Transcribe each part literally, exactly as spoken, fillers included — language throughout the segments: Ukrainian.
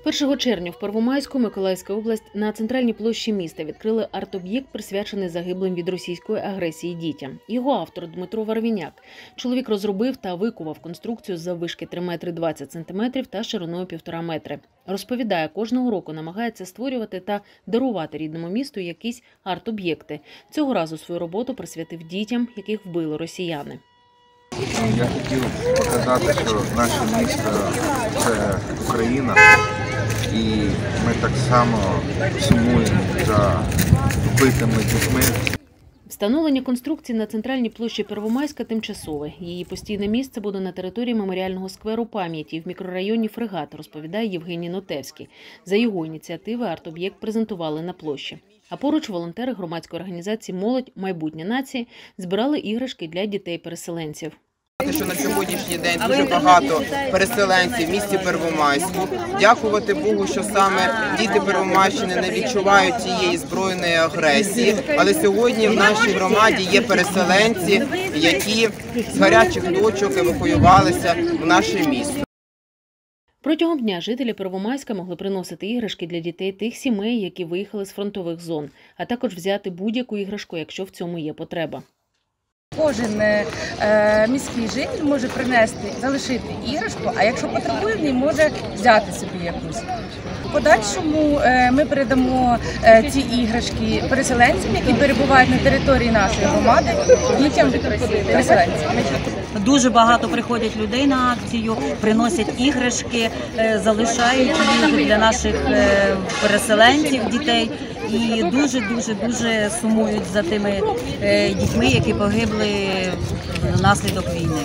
першого червня в Первомайську, Миколаївська область, на центральній площі міста відкрили арт-об'єкт, присвячений загиблим від російської агресії дітям. Його автор Дмитро Варвіняк. Чоловік розробив та викував конструкцію заввишки три метри двадцять сантиметрів та шириною півтора метри. Розповідає, кожного року намагається створювати та дарувати рідному місту якісь арт-об'єкти. Цього разу свою роботу присвятив дітям, яких вбили росіяни. Я хотів показати, що наше місто – це Україна, і ми так само сумуємо за вбитими дітьми. Встановлення конструкції на центральній площі Первомайська тимчасове. Її постійне місце буде на території меморіального скверу пам'яті в мікрорайоні Фрегат, розповідає Євгеній Нотевський. За його ініціативи арт-об'єкт презентували на площі. А поруч волонтери громадської організації «Молодь. Майбутнє нації» збирали іграшки для дітей-переселенців. Що на сьогоднішній день дуже багато переселенців в місті Первомайську. Дякувати Богу, що саме діти Первомайщини не відчувають цієї збройної агресії. Але сьогодні в нашій громаді є переселенці, які з гарячих точок евакуювалися в наше місто. Протягом дня жителі Первомайська могли приносити іграшки для дітей тих сімей, які виїхали з фронтових зон, а також взяти будь-яку іграшку, якщо в цьому є потреба. Кожен е, міський житель може принести, залишити іграшку, а якщо потребує, він може взяти собі якусь. В подальшому е, ми передамо е, ці іграшки переселенцям, які перебувають на території нашої громади, дітям переселенців. Дуже багато приходять людей на акцію, приносять іграшки, залишають їх для наших переселенців, дітей. І дуже-дуже-дуже сумують за тими дітьми, які погибли внаслідок війни.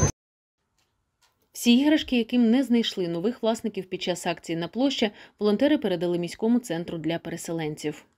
Всі іграшки, яким не знайшли нових власників під час акції на площі, волонтери передали міському центру для переселенців.